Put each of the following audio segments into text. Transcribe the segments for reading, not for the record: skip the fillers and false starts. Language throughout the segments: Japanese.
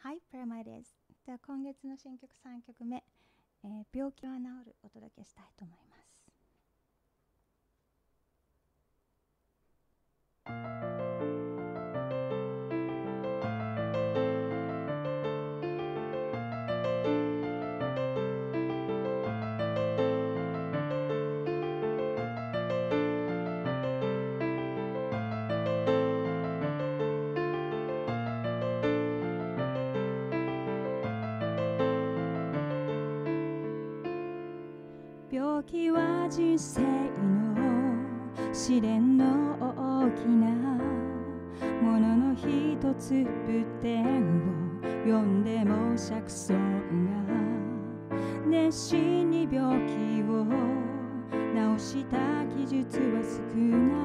はい、プラマイです。では今月の新曲3曲目、病気は治るお届けしたいと思います。病気は人生の試練の大きなものの一つ。仏典を読んでも釈尊が熱心に病気を治した記述は少ない。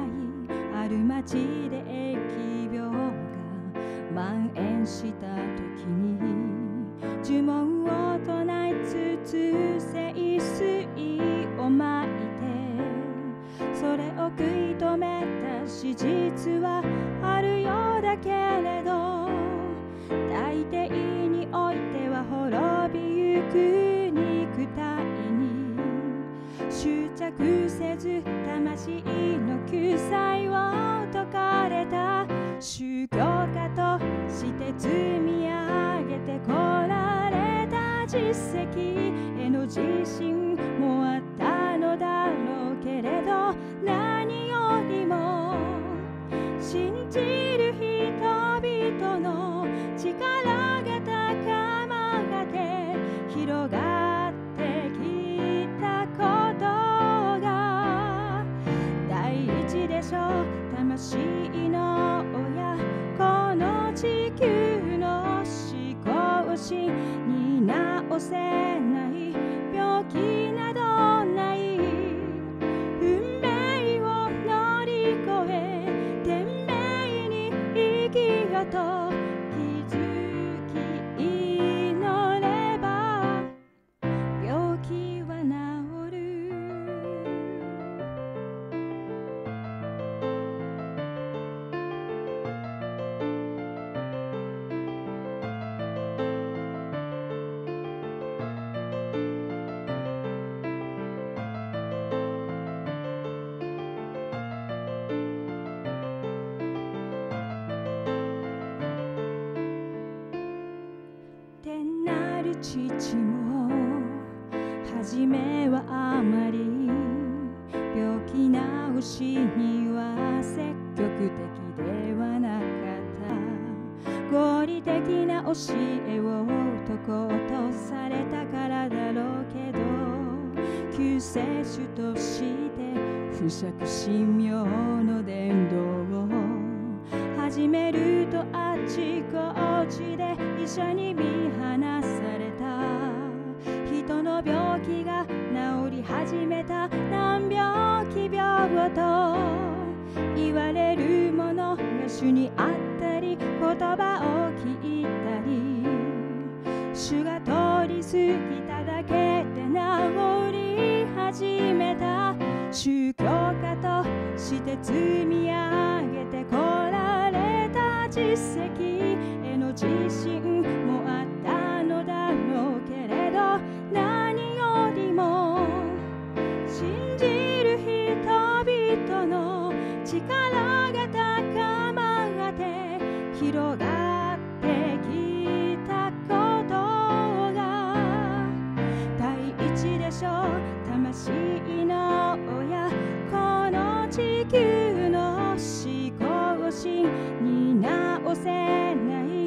ある町で疫病が蔓延した時に呪文を唱えつつ聖水をまいて、それを食い止めた史実はあるようだけれど、大抵においては滅びゆく肉体に執着せず魂の救済を説かれた宗教家として積み上げてこられた実績への自信もあったのだろうけれど、何よりも信じる人々の力が高まって広がってきたことが第一でしょう。魂の親、この地球の思考心に治せない病気などない。運命を乗り越え天命に生きようと気づき祈れば病気は治る。天なる父も初めはあまり病気治しには積極的ではなかった。合理的な教えを説こうとされたからだろうけど、救世主として不釈神妙の伝道を始めるとあちこちで医者に見放された。人の病気が治り始めた。難病奇病と言われるものが主にあったり、言葉を聞いたり、主が通り過ぎただけで治り始めた。宗教家として積み上げてこられた実績への自信もあったのだろうけれど、何よりも信じる人々の力が高まって広がってきたことが第一でしょう。魂の親、この地球の思考心に治せない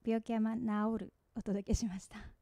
病気は治るお届けしました。